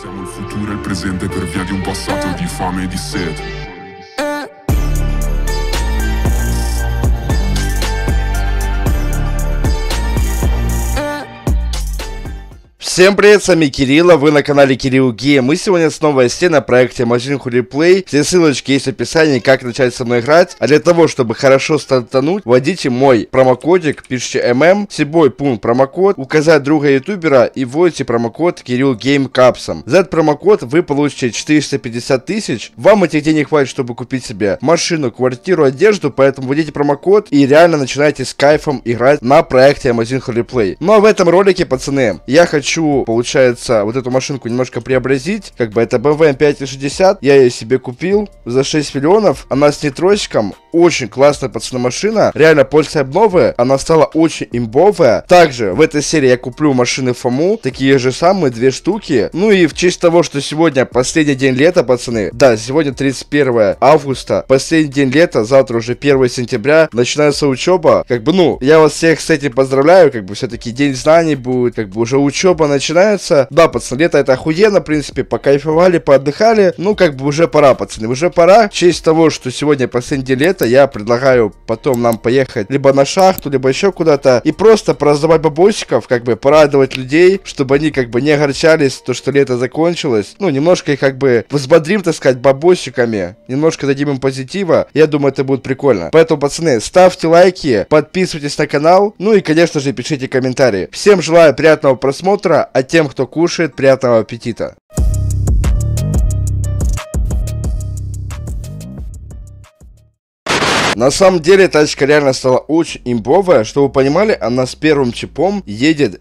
Siamo il futuro e il presente per via di un passato di fame e di sete. Всем привет, с вами Кирилл, вы на канале Кирилл Гейм. Мы сегодня снова на проекте Amazing Replay. Все ссылочки есть в описании, как начать со мной играть. А для того, чтобы хорошо стартануть, вводите мой промокодик, пишите любой пункт промокод, указать друга ютубера и вводите промокод Кирилл Гейм капсом. За этот промокод вы получите 450 тысяч. Вам этих денег хватит, чтобы купить себе машину, квартиру, одежду, поэтому вводите промокод и реально начинайте с кайфом играть на проекте Amazing Replay. Ну а в этом ролике, пацаны, я хочу, получается, вот эту машинку немножко преобразить. Как бы это BMW M560. Я ее себе купил за 6 миллионов. Она с нитросиком. Очень классная, пацаны, машина. Реально, после обновы она стала очень имбовая. Также в этой серии я куплю машины ФАМУ. Такие же самые, 2 штуки. Ну и в честь того, что сегодня последний день лета, пацаны. Да, сегодня 31 августа. Последний день лета. Завтра уже 1 сентября. Начинается учеба. Как бы, ну, я вас всех с этим поздравляю. Как бы, все-таки день знаний будет. Как бы, уже учеба начинается. Да, пацаны, лето это охуенно, в принципе, покайфовали, поотдыхали. Ну, как бы уже пора, пацаны, уже пора. В честь того, что сегодня последний день лета, я предлагаю потом нам поехать либо на шахту, либо еще куда-то и просто пораздавать бабосиков, как бы порадовать людей, чтобы они как бы не огорчались, то, что лето закончилось. Ну, немножко их как бы взбодрим, так сказать, бабосиками, немножко дадим им позитива. Я думаю, это будет прикольно. Поэтому, пацаны, ставьте лайки, подписывайтесь на канал, ну и, конечно же, пишите комментарии. Всем желаю приятного просмотра, а тем, кто кушает, приятного аппетита. На самом деле, тачка реально стала очень имбовая. Чтобы вы понимали, она с первым чипом едет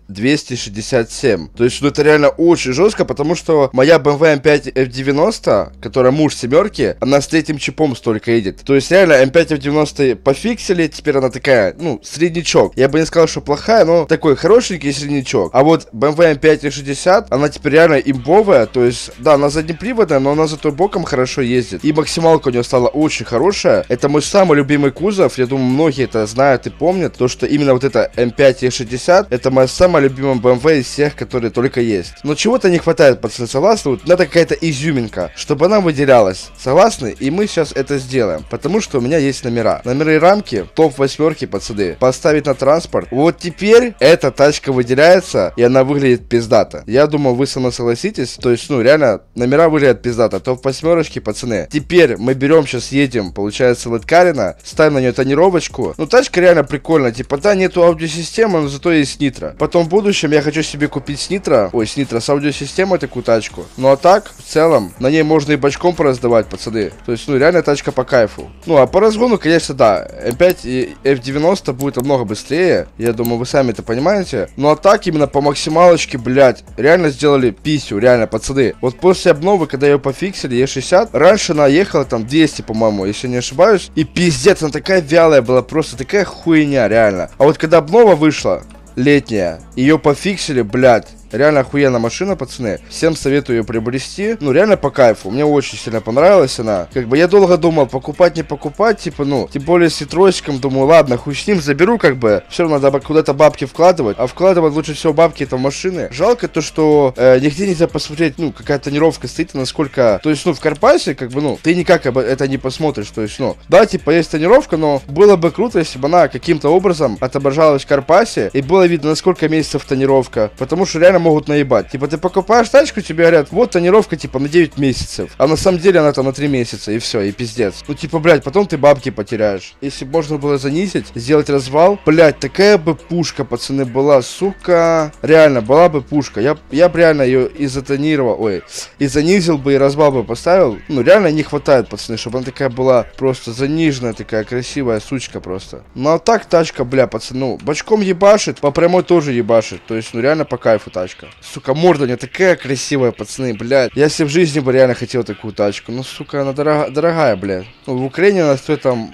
267. То есть, ну, это реально очень жестко, потому что моя BMW M5 F90, которая муж семерки, она с третьим чипом столько едет. То есть, реально, M5 F90 пофиксили, теперь она такая, ну, среднячок. Я бы не сказал, что плохая, но такой хорошенький среднячок. А вот BMW M5 F60, она теперь реально имбовая. То есть, да, она заднеприводная, но она зато боком хорошо ездит. И максималка у нее стала очень хорошая. Это мой самый любимый кузов, я думаю, многие это знают и помнят, то, что именно вот это M5 E60, это моя самая любимая BMW из всех, которые только есть. Но чего-то не хватает, пацаны, согласны? Вот надо какая-то изюминка, чтобы она выделялась. Согласны? И мы сейчас это сделаем, потому что у меня есть номера. Номера и рамки, топ-8, пацаны, поставить на транспорт. Вот теперь эта тачка выделяется, и она выглядит пиздато. Я думаю, вы со мной согласитесь. То есть, ну, реально, номера выглядят пиздато. Топ-8, пацаны. Теперь мы берем, сейчас едем, получается, Лэткарина, ставим на нее тонировочку. Ну, тачка реально прикольная. Типа, да, нету аудиосистемы, но зато есть нитро. Потом в будущем я хочу себе купить с нитро. Ой, с нитро, с аудиосистемой такую тачку. Ну, а так, в целом, на ней можно и бочком пораздавать, пацаны. То есть, ну, реально тачка по кайфу. Ну, а по разгону, конечно, да. M5 и F90 будет намного быстрее. Я думаю, вы сами это понимаете. Ну, а так, именно по максималочке, блядь, реально сделали писю, реально, пацаны. Вот после обновы, когда ее пофиксили, E60, раньше она ехала там 200, по-моему, если не ошибаюсь. И пиздец, она такая вялая была, просто такая хуйня, реально. А вот когда обнова вышла, летняя, ее пофиксили, блядь. Реально охуенная машина, пацаны. Всем советую ее приобрести. Ну, реально по кайфу. Мне очень сильно понравилась она. Как бы я долго думал, покупать, не покупать. Типа, ну, тем более с нитросиком. Думаю, ладно, хуй с ним, заберу, как бы. Все равно надо куда-то бабки вкладывать. А вкладывать лучше всего бабки это в машины. Жалко то, что нигде нельзя посмотреть, ну, какая тонировка стоит, насколько... То есть, ну, в Карпасе, как бы, ну, ты никак это не посмотришь. То есть, ну, да, типа, есть тонировка, но было бы круто, если бы она каким-то образом отображалась в Карпасе. И было видно, на сколько месяцев тонировка. Потому что реально могут наебать. Типа, ты покупаешь тачку, тебе говорят, вот тонировка, типа, на 9 месяцев. А на самом деле она там на 3 месяца, и все, и пиздец. Ну, типа, блядь, потом ты бабки потеряешь. Если бы можно было занизить, сделать развал, блядь, такая бы пушка, пацаны, была, сука. Реально, была бы пушка. Я бы реально ее и затонировал, ой, и занизил бы, и развал бы поставил. Ну, реально не хватает, пацаны, чтобы она такая была просто заниженная, такая красивая сучка просто. Ну, а так тачка, бля, пацаны, ну, бочком ебашит, по прямой тоже ебашит. То есть, ну, реально по кайфу тачка. Сука, морда у нее такая красивая, пацаны, блядь. Я себе в жизни бы реально хотел такую тачку. Ну, сука, она дорогая, блядь. Ну, в Украине она стоит там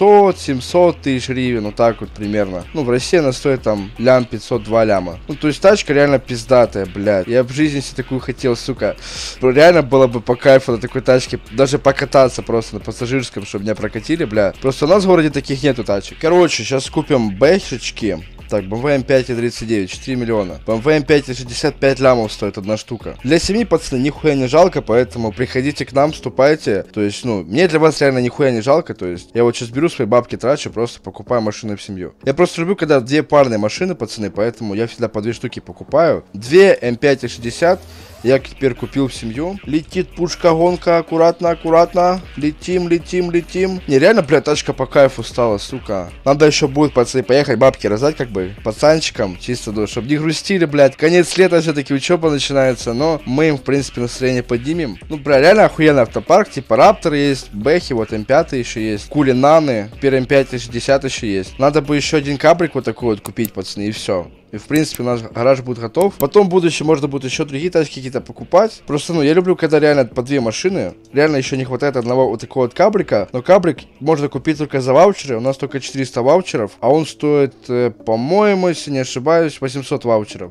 500-700 тысяч гривен, вот так вот примерно. Ну, в России она стоит там лям 502 ляма. Ну, то есть тачка реально пиздатая, блядь. Я в жизни себе такую хотел, сука. Реально было бы по кайфу на такой тачке даже покататься просто на пассажирском, чтобы меня прокатили, блядь. Просто у нас в городе таких нету тачек. Короче, сейчас купим бэшечки. Так, BMW M5 39, 4 миллиона. BMW M5 65 лямов стоит одна штука. Для семьи, пацаны, нихуя не жалко, поэтому приходите к нам, вступайте. То есть, ну, мне для вас реально нихуя не жалко. То есть, я вот сейчас беру свои бабки, трачу, просто покупаю машины в семью. Я просто люблю, когда две парные машины, пацаны, поэтому я всегда по 2 штуки покупаю. Две M5 60. Я теперь купил в семью. Летит пушка-гонка, аккуратно, аккуратно. Летим, летим, летим. Не, реально, блядь, тачка по кайфу стала, сука. Надо еще будет, пацаны, поехать бабки раздать, как бы, пацанчикам, чисто, да, чтобы не грустили, блядь. Конец лета все-таки учеба начинается, но мы им, в принципе, настроение поднимем. Ну, бля, реально охуенный автопарк, типа Раптор есть, Бэхи, вот М5 еще есть, Кулинаны, теперь М5 60 еще есть. Надо бы еще один кабрик вот такой вот купить, пацаны, и все. И, в принципе, у нас гараж будет готов. Потом в будущем можно будет еще другие тачки какие-то покупать. Просто, ну, я люблю, когда реально по две машины. Реально еще не хватает одного вот такого вот кабрика. Но кабрик можно купить только за ваучеры. У нас только 400 ваучеров. А он стоит, по-моему, если не ошибаюсь, 800 ваучеров.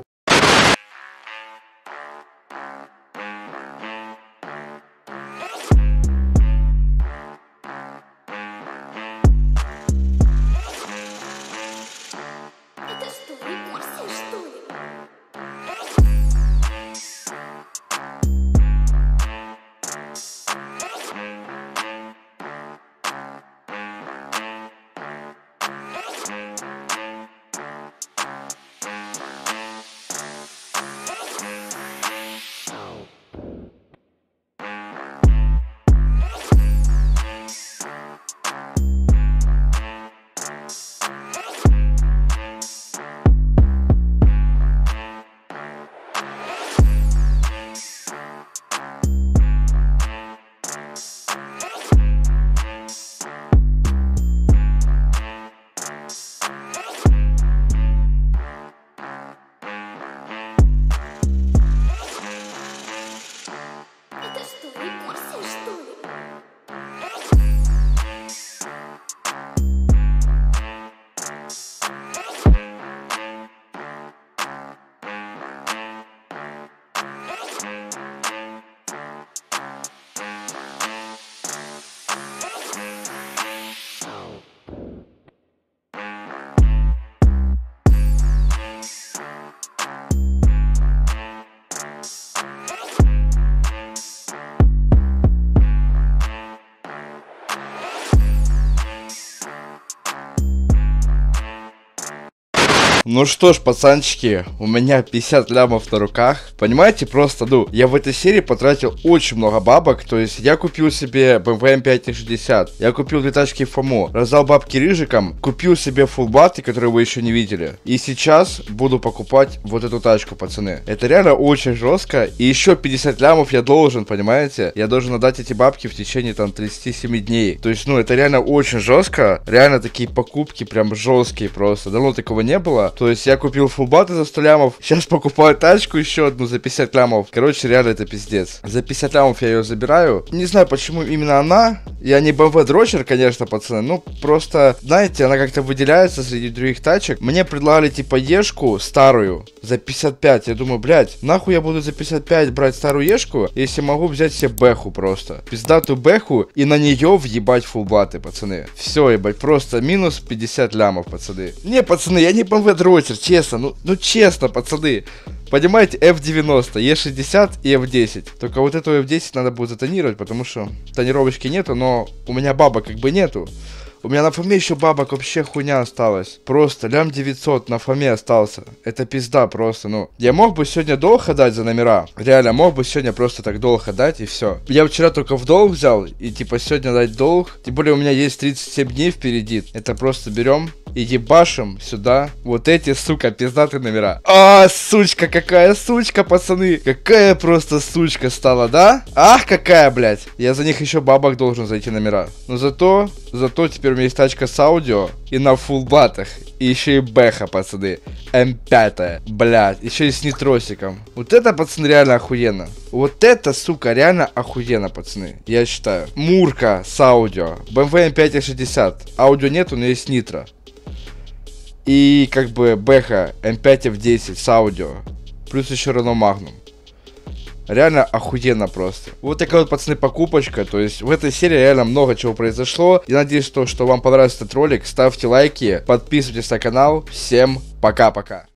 Ну что ж, пацанчики, у меня 50 лямов на руках. Понимаете, просто, ну, я в этой серии потратил очень много бабок. То есть, я купил себе BMW M5 60. Я купил 2 тачки ФОМО. Раздал бабки рыжикам. Купил себе фулбаты, которые вы еще не видели. И сейчас буду покупать вот эту тачку, пацаны. Это реально очень жестко. И еще 50 лямов я должен, понимаете? Я должен отдать эти бабки в течение, там, 37 дней. То есть, ну, это реально очень жестко. Реально такие покупки прям жесткие просто. Давно такого не было. То есть я купил фулбаты за 100 лямов. Сейчас покупаю тачку еще одну за 50 лямов. Короче, реально это пиздец. За 50 лямов я ее забираю. Не знаю, почему именно она. Я не BMW дрочер, конечно, пацаны. Ну, просто, знаете, она как-то выделяется среди других тачек. Мне предлагали, типа, Ешку старую за 55. Я думаю, блядь, нахуй я буду за 55 брать старую Ешку, если могу взять себе Бэху просто. Пиздатую Бэху и на нее въебать фулбаты, пацаны. Все, ебать, просто минус 50 лямов, пацаны. Не, пацаны, я не BMW дрочер, честно. Ну честно, пацаны. Понимаете, F90, E60 и F10. Только вот эту F10 надо будет затонировать, потому что тонировочки нету, но у меня бабок как бы нету. У меня на фоме еще бабок вообще хуйня осталась. Просто лям 900 на фоме остался. Это пизда просто, ну. Я мог бы сегодня долго дать за номера. Реально, мог бы сегодня просто так долго дать и все. Я вчера только в долг взял и типа сегодня дать долг. Тем более у меня есть 37 дней впереди. Это просто берем и ебашим сюда вот эти, сука, пиздатые номера. А, сучка, какая сучка, пацаны. Какая просто сучка стала, да? Ах, какая, блядь. Я за них еще бабок должен за эти номера. Но зато теперь у меня есть тачка с аудио и на фулбатах. И еще и Бэха, пацаны. М5, блядь. Еще и с нитросиком. Вот это, пацаны, реально охуенно. Вот это, сука, реально охуенно, пацаны. Я считаю. Мурка с аудио. BMW M5 60. Аудио нету, но есть нитро. И как бы Бэха M5 F10 с аудио. Плюс еще Renault Magnum. Реально охуенно просто. Вот такая вот, пацаны, покупочка. То есть в этой серии реально много чего произошло. Я надеюсь, что вам понравился этот ролик. Ставьте лайки, подписывайтесь на канал. Всем пока-пока.